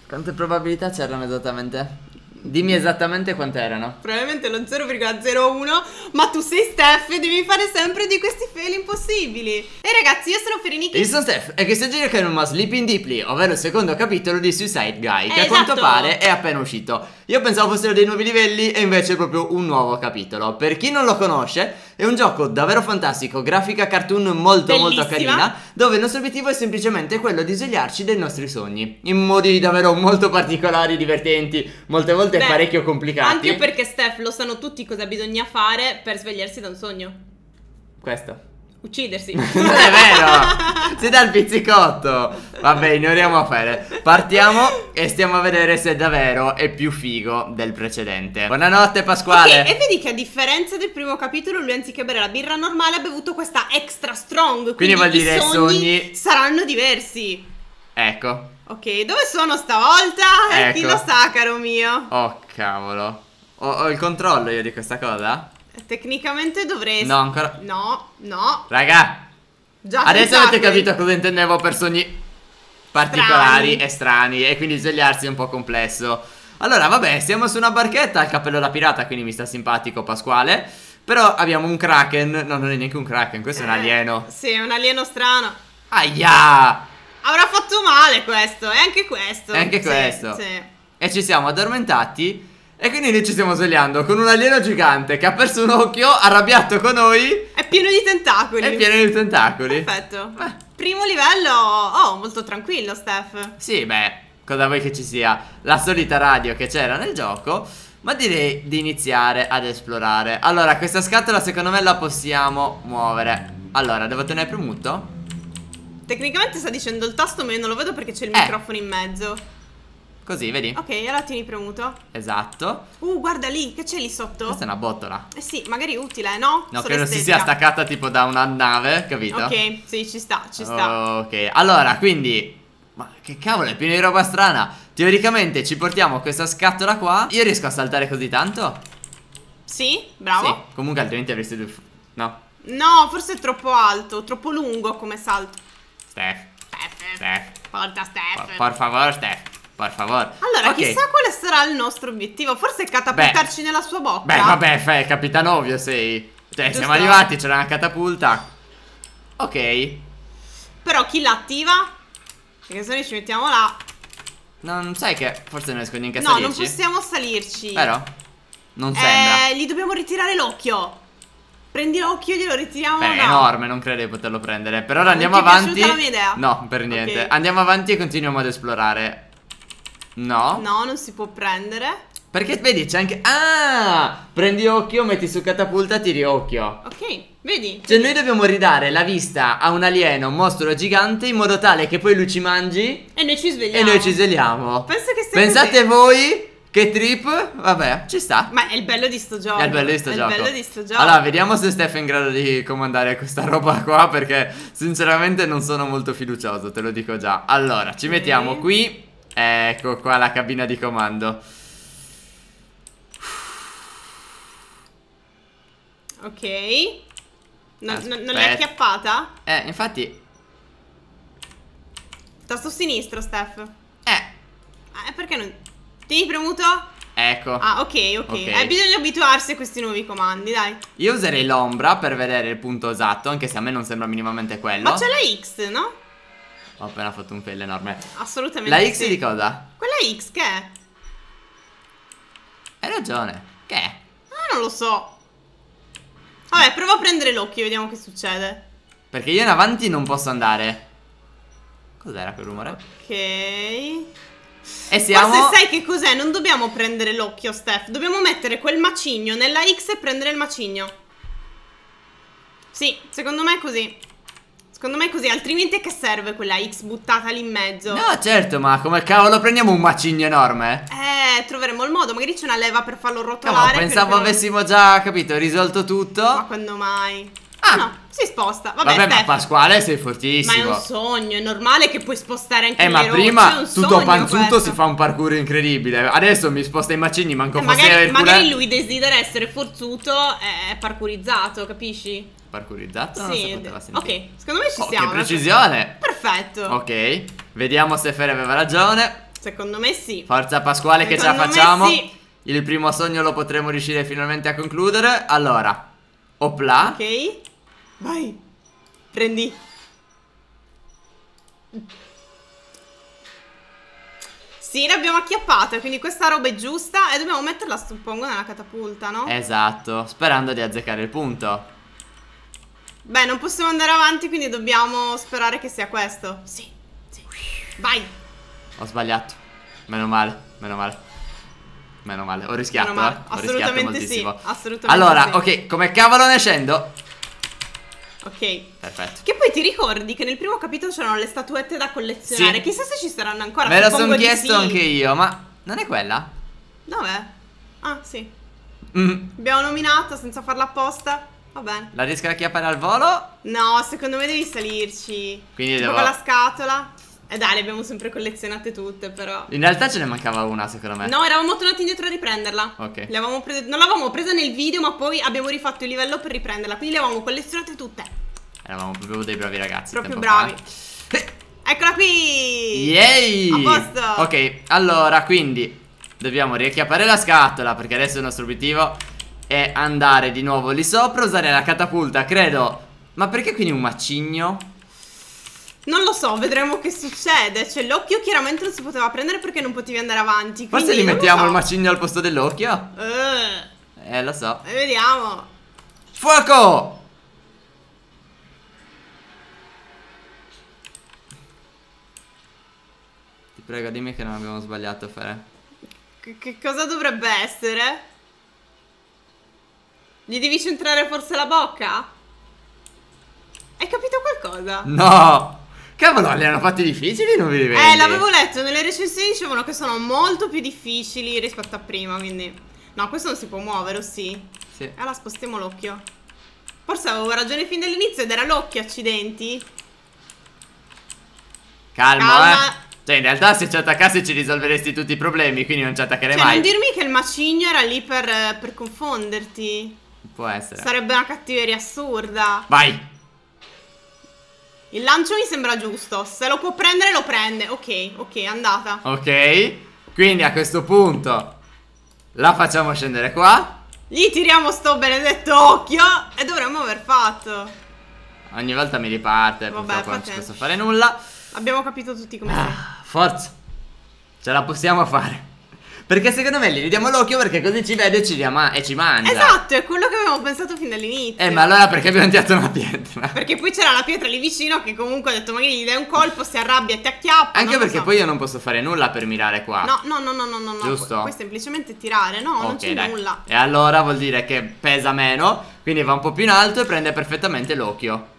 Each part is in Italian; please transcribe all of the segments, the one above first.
Quante probabilità c'erano esattamente? Dimmi esattamente quante erano. Probabilmente lo 0,01. Ma tu sei Steph e devi fare sempre di questi fail impossibili. E ragazzi, io sono Fereniki. Io sono Steph e questo giro che non Sleeping Deeply, ovvero il secondo capitolo di Suicide Guy, che a quanto pare è appena uscito. Io pensavo fossero dei nuovi livelli e invece è proprio un nuovo capitolo. Per chi non lo conosce, è un gioco davvero fantastico, grafica cartoon molto carina, dove il nostro obiettivo è semplicemente quello di svegliarci dai nostri sogni, in modi davvero molto particolari, divertenti, molte volte parecchio complicati. Anche perché Steph lo sanno tutti cosa bisogna fare per svegliarsi da un sogno. Questo. Uccidersi. Non è vero. Si dà il pizzicotto. Vabbè, ignoriamo a fare. Partiamo e stiamo a vedere se davvero è più figo del precedente. Buonanotte Pasquale. E vedi che a differenza del primo capitolo, lui anziché bere la birra normale ha bevuto questa extra strong. Quindi vuol dire i sogni saranno diversi. Ecco. Ok, dove sono stavolta? Ecco. Chi lo sa, caro mio? Oh cavolo. Ho il controllo io di questa cosa? Tecnicamente dovresti. No, ancora. No. Raga, Già adesso avete capito cosa intendevo per sogni particolari e strani, e quindi svegliarsi è un po' complesso. Allora, vabbè, siamo su una barchetta al cappello da pirata, quindi mi sta simpatico Pasquale. Però abbiamo un kraken. No, non è neanche un kraken, questo è un alieno. Sì, è un alieno strano. Aia! Avrà fatto male questo, e anche questo. E anche questo. Sì. E ci siamo addormentati. E quindi noi ci stiamo svegliando con un alieno gigante che ha perso un occhio, arrabbiato con noi. È pieno di tentacoli. È pieno di tentacoli. Perfetto. Primo livello, oh, molto tranquillo, Steph. Sì, beh, cosa vuoi che ci sia? La solita radio che c'era nel gioco. Ma direi di iniziare ad esplorare. Allora, questa scatola secondo me la possiamo muovere. Allora, devo tenere premuto? Tecnicamente sta dicendo il tasto, ma io non lo vedo perché c'è il microfono in mezzo. Così, vedi? Ok, allora tieni premuto. Esatto. Guarda lì, che c'è lì sotto? Questa è una botola. Eh sì, magari utile, no? No, Solo credo si estetica. sia staccata tipo da una nave, capito? Ok, sì, ci sta, ci sta. Ok, allora, quindi... Ma che cavolo, è pieno di roba strana. Teoricamente ci portiamo questa scatola qua. Io riesco a saltare così tanto? Sì, bravo. Sì, comunque altrimenti avresti due... No. No, forse è troppo alto, troppo lungo come salto. Steph. Porta Steph. Por favor, Steph. Per favore. Allora, chissà quale sarà il nostro obiettivo. Forse catapultarci nella sua bocca. Beh, vabbè, capitano ovvio sei. Cioè, Giusto. siamo arrivati, c'era una catapulta. Ok. Però chi l'attiva? Perché se noi ci mettiamo là. Non sai che forse non riesco neanche a No, salirci. non possiamo salirci. Vero? Non sembra. Gli dobbiamo ritirare l'occhio. Prendi l'occhio e glielo ritiriamo. Beh, è enorme, non credo di poterlo prendere. Per ora Non andiamo ti è avanti. piaciuta la mia idea? No, per niente. Ok. Andiamo avanti e continuiamo ad esplorare. No. No, non si può prendere. Perché vedi, c'è anche... Ah! Prendi occhio, metti su catapulta, tiri occhio. Ok, vedi? Cioè noi dobbiamo ridare la vista a un alieno, un mostro gigante, in modo tale che poi lui ci mangi E noi ci svegliamo. e noi ci svegliamo. Penso che sia Pensate così. voi che trip? Vabbè, ci sta. Ma è il bello di sto gioco. È il bello di sto gioco. È il bello di sto gioco. Allora, vediamo se Steph è in grado di comandare questa roba qua, perché sinceramente non sono molto fiducioso, te lo dico già. Allora, ci mettiamo qui. Ecco qua la cabina di comando. Ok. Non l'hai acchiappata? Infatti. Tasto sinistro, Steph. Perché non... Tieni premuto? Ecco. Ah, ok. Bisogna abituarsi a questi nuovi comandi, dai. Io userei l'ombra per vedere il punto esatto, anche se a me non sembra minimamente quello. Ma c'è la X, no? Ho appena fatto un fail enorme. Assolutamente La X sì. di cosa? Quella X che è? Hai ragione. Che è? Non lo so. Vabbè, prova a prendere l'occhio, vediamo che succede. Perché io in avanti non posso andare. Cos'era quel rumore? Ok. E siamo... Forse sai che cos'è? Non dobbiamo prendere l'occhio, Steph. Dobbiamo mettere quel macigno nella X e prendere il macigno. Sì, secondo me è così. Secondo me è così, altrimenti a che serve quella X buttata lì in mezzo? No, certo, ma come cavolo prendiamo un macigno enorme? Troveremo il modo, magari c'è una leva per farlo No, rotolare. pensavo perché avessimo già, capito, risolto tutto. Ma quando mai? No, si sposta. Vabbè, Vabbè, ma Steph, Pasquale sei ma fortissimo. è un sogno, è normale che puoi spostare anche le Ma rocce, è prima un tutto sogno panzuto questo. si fa un parkour incredibile. Adesso mi sposta i macigni, manco fosse magari, Hercule. magari lui desidera essere forzuto, è parkourizzato, capisci? Parkourizzato? Non Sì, si poteva sentire. ok, secondo me ci siamo. Che precisione. Perfetto. Ok, vediamo se Fer aveva ragione. Secondo me sì. Forza Pasquale che ce la Secondo me facciamo. sì. Il primo sogno lo potremo riuscire finalmente a concludere. Allora, opla. Ok. Vai. Prendi. Sì, l'abbiamo acchiappata, quindi questa roba è giusta e dobbiamo metterla, suppongo, nella catapulta, no? Esatto, sperando di azzeccare il punto. Beh, non possiamo andare avanti, quindi dobbiamo sperare che sia questo. Sì, sì. Vai. Ho sbagliato. Meno male, meno male. Meno male, ho rischiato, Meno male. Ho rischiato Assolutamente moltissimo. sì, assolutamente allora, sì. ok, come cavolo ne scendo? Ok. Perfetto. Che poi ti ricordi che nel primo capitolo c'erano le statuette da collezionare? Sì. Chissà se ci saranno ancora. Me lo suppongo sono di chiesto sì. anche io, ma non è quella? Dov'è? Ah, sì. Mm, Abbiamo nominato senza farla apposta. Va bene. la riesco a chiappare al volo? No, secondo me devi salirci. Quindi tipo devo... con la scatola. Dai, le abbiamo sempre collezionate tutte, però. In realtà ce ne mancava una, secondo me. No, eravamo tornati indietro a riprenderla. Ok. Non l'avevamo presa nel video, ma poi abbiamo rifatto il livello per riprenderla. Quindi le avevamo collezionate tutte. Eravamo proprio dei bravi ragazzi. Proprio tempo bravi. fa. Eccola qui! Yay! A posto! Ok, allora, quindi dobbiamo riacchiappare la scatola, perché adesso il nostro obiettivo è andare di nuovo lì sopra, usare la catapulta, credo. Ma perché quindi un macigno? Non lo so, vedremo che succede. Cioè, l'occhio chiaramente non si poteva prendere perché non potevi andare avanti. Forse quindi gli non lo mettiamo so. il macigno al posto dell'occhio? Lo so. Vediamo. Fuoco! Ti prego, dimmi che non abbiamo sbagliato, Fere. Che cosa dovrebbe essere? Gli devi centrare forse la bocca? Hai capito qualcosa? No! Cavolo, li hanno fatti difficili i nuovi livelli. L'avevo letto, nelle recensioni dicevano che sono molto più difficili rispetto a prima, quindi... No, questo non si può muovere, o sì? Sì. Allora spostiamo l'occhio. Forse avevo ragione fin dall'inizio ed era l'occhio, accidenti. Calmo, Calma. Cioè, in realtà se ci attaccassi ci risolveresti tutti i problemi, quindi non ci attaccherei Cioè, mai. non dirmi che il macigno era lì per confonderti. Può essere. Sarebbe una cattiveria assurda. Vai! Il lancio mi sembra giusto. Se lo può prendere, lo prende. Ok, ok, è andata. Ok. Quindi a questo punto la facciamo scendere qua. Gli tiriamo sto benedetto occhio. E dovremmo aver fatto. Ogni volta mi riparte. Vabbè, Purtroppo non ci pazienza. posso fare nulla. Abbiamo capito tutti come sia. Forza. Ce la possiamo fare. Perché secondo me gli diamo l'occhio perché così ci vede e ci mangia. Esatto, è quello che avevamo pensato fin dall'inizio. Ma allora perché abbiamo tirato una pietra? Perché poi c'era la pietra lì vicino che comunque ha detto magari gli dai un colpo, si arrabbia e ti acchiappa. Anche non lo perché so. poi io non posso fare nulla per mirare qua. No, no, no, no, no, no. Giusto? Puoi semplicemente tirare, no, non Ok, c'è dai. nulla. E allora vuol dire che pesa meno, quindi va un po' più in alto e prende perfettamente l'occhio.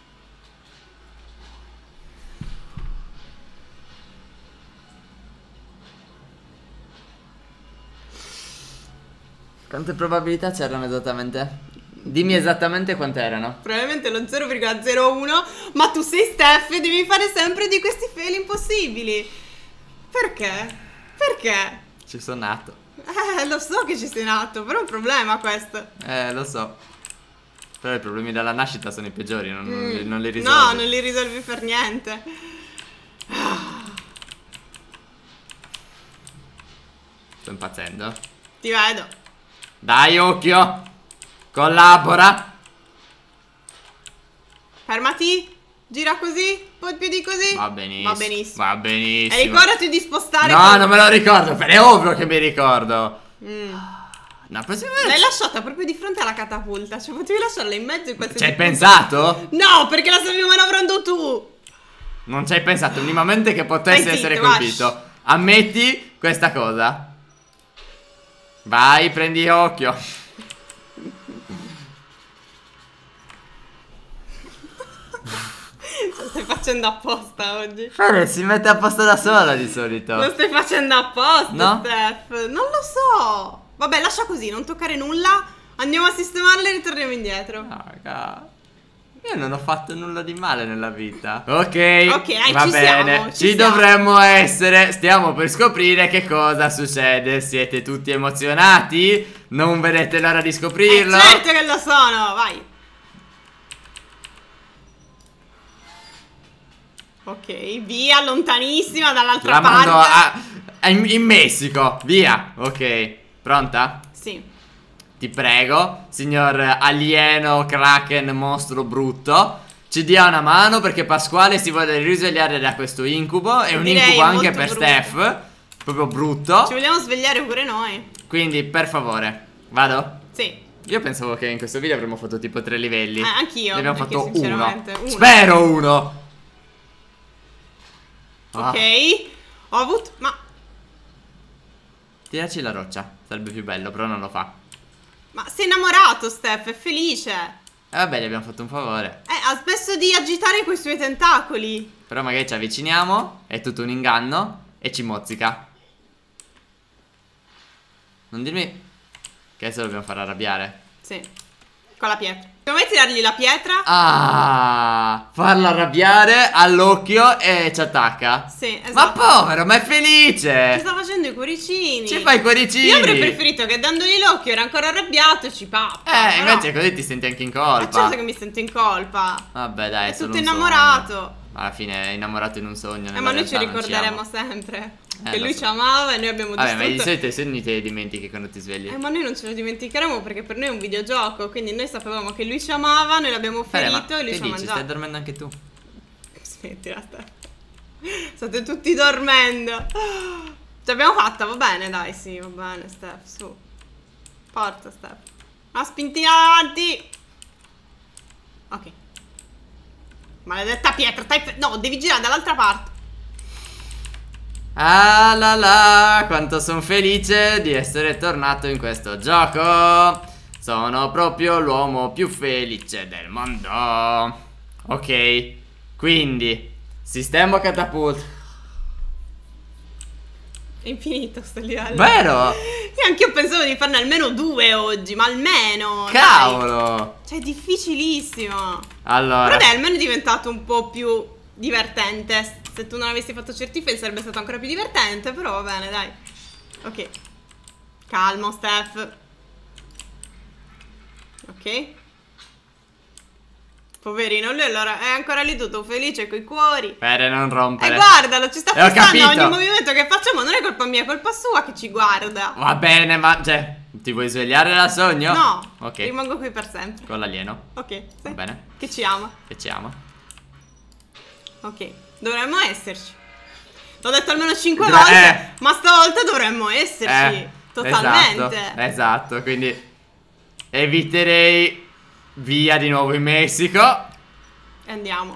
Quante probabilità c'erano esattamente? Dimmi esattamente quante erano. Probabilmente lo 0,01. Ma tu sei Steph e devi fare sempre di questi fail impossibili. Perché? Perché? Ci sono nato. Lo so che ci sei nato, però è un problema questo. Lo so. Però i problemi della nascita sono i peggiori, non li risolvi. No, non li risolvi per niente. Sto impazzendo. Ti vedo. Dai, occhio! Collabora! Fermati. Gira così. Un po' più di così. Va benissimo. Va benissimo. Va benissimo. E ricordati di spostare. No, non me lo ricordo, è ovvio che mi ricordo. No, prossima L'hai lasciata proprio di fronte alla catapulta. Cioè, potevi lasciarla in mezzo in qualsiasi Ci hai punto. pensato? No, perché la stavi manovrando tu. Non ci hai pensato minimamente che potesse Stai essere zitto, colpito. Ammetti questa cosa. Vai, prendi occhio. Lo stai facendo apposta oggi. Fede si mette a posto da sola di solito. Lo stai facendo apposta, No? Steph. Non lo so. Vabbè, lascia così, non toccare nulla. Andiamo a sistemarle e ritorniamo indietro. Raga, io non ho fatto nulla di male nella vita. Ok, Ok, va ci bene. siamo, ci Ci siamo. dovremmo essere. Stiamo per scoprire che cosa succede. Siete tutti emozionati? Non vedete l'ora di scoprirlo? Certo che lo sono, vai. Ok, via, lontanissima dall'altra La parte. mando In Messico, via. Ok, pronta? Sì. Ti prego, signor alieno, kraken, mostro brutto, ci dia una mano perché Pasquale si vuole risvegliare da questo incubo. È un Direi incubo anche molto per brutto. Steph. Proprio brutto. Ci vogliamo svegliare pure noi. Quindi, per favore, vado? Sì. Io pensavo che in questo video avremmo fatto tipo 3 livelli. Anch'io. Ne abbiamo perché fatto uno. sinceramente, uno. Spero uno. Ah, Ok. Ho avuto... Ma... tiraci la roccia, sarebbe più bello, però non lo fa. Ma sei innamorato, Steph, è felice. Vabbè, gli abbiamo fatto un favore. Ha smesso di agitare quei suoi tentacoli. Però magari ci avviciniamo, è tutto un inganno e ci mozzica. Non dirmi che adesso lo dobbiamo far arrabbiare. Sì. Con la pietra. Come tirargli la pietra? Ah, farla arrabbiare all'occhio e ci attacca. Sì, esatto. Ma povero, ma è Ci felice. sta facendo i cuoricini. Ci fai i cuoricini. Io avrei preferito che dandogli l'occhio era ancora arrabbiato e ci pappa. però- Invece così ti senti anche in colpa. certo che mi sento in colpa. Vabbè, dai, È solo tutto un innamorato. sogno. Alla fine è innamorato in un sogno. Ma noi ci ricorderemo sempre che lo lui so. ci amava e noi abbiamo Vabbè, ma di distrutto. solito i sogni te li dimentichi quando ti svegli. Ma noi non ce lo dimenticheremo perché per noi è un videogioco. Quindi noi sapevamo che lui ci amava, noi l'abbiamo ferito e lui che ci ha dici? mangiato. Stai dormendo anche tu? Smettila, Steph. State tutti dormendo. Ce l'abbiamo fatta, va bene, dai, sì, va bene, Steph, su. Forza, Steph. Ma spinti avanti. Ok. Maledetta pietra, no, devi girare dall'altra parte. Ah la la, quanto sono felice di essere tornato in questo gioco. Sono proprio l'uomo più felice del mondo. Ok, quindi sistema catapult. È infinito sto livello. Vero? Io anch'io pensavo di farne almeno 2 oggi, ma almeno. Cavolo. Dai. Cioè, è difficilissimo. Allora, Però dai, almeno è diventato un po' più divertente. Se tu non avessi fatto certi fail sarebbe stato ancora più divertente. Però va bene, dai. Ok. Calmo, Steph. Ok. Poverino, lui allora è ancora lì tutto felice coi cuori. per non rompere. Guardalo, ci sta Ho fissando capito. ogni movimento che facciamo. Non è colpa mia, è colpa sua che ci guarda. Va bene, ma cioè, ti vuoi svegliare dal sogno? No, Ok. rimango qui per sempre. Con l'alieno. Ok, sì. Va bene. Che ci ama. Che ci ama. Ok, dovremmo esserci. L'ho detto almeno 5 Dra- volte, ma stavolta dovremmo esserci. Totalmente. Esatto, quindi eviterei via di nuovo in Messico. E andiamo.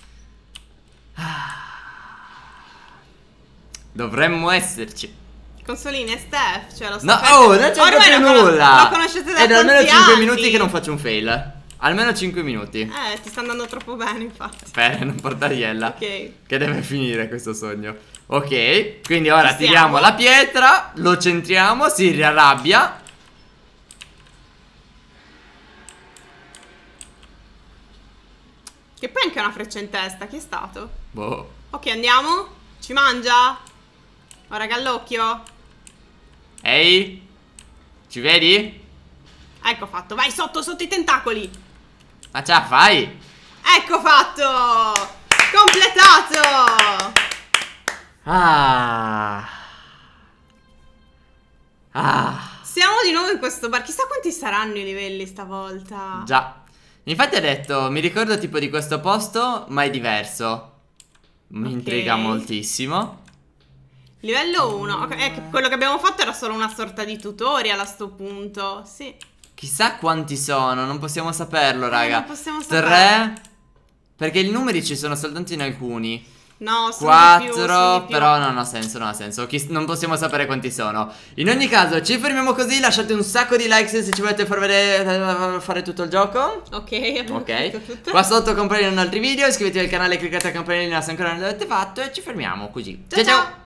Dovremmo esserci. Consolini e Steph, cioè lo sto No, per- oh, non c'è Ormai più lo nulla. Lo conoscete da Ed è almeno tanti 5 anni. minuti che non faccio un fail. Almeno 5 minuti. Ti sta andando troppo bene, infatti. Per non portariella. Ok. Che deve finire questo sogno. Ok, quindi ora Ci tiriamo siamo. la pietra, lo centriamo, si riarrabbia. Che poi anche una freccia in testa, chi è stato? Boh. Ok, andiamo. Ci mangia? Ora gallocchio. Ehi? Ci vedi? Ecco fatto, vai sotto i tentacoli. Ma ce la fai? Ecco fatto. Completato. Ah. Siamo di nuovo in questo bar. Chissà quanti saranno i livelli stavolta. Già. Infatti ha detto, mi ricordo tipo di questo posto, ma è diverso. Mi Ok. intriga moltissimo. Livello 1. Quello che abbiamo fatto era solo una sorta di tutorial a sto punto. Sì. Chissà quanti sono, non possiamo saperlo, raga. non possiamo saperlo. 3. Perché i numeri ci sono soltanto in alcuni. No, sono di più, sono 4, di più. però non ha senso, non ha senso. Non possiamo sapere quanti sono. In ogni caso, ci fermiamo così. Lasciate un sacco di like se ci volete fare tutto il gioco. Ok, abbiamo fatto Ok. tutto. Qua sotto compaiono altri video. Iscrivetevi al canale, cliccate la campanellina se ancora non l'avete fatto. E ci fermiamo così. Ciao, ciao.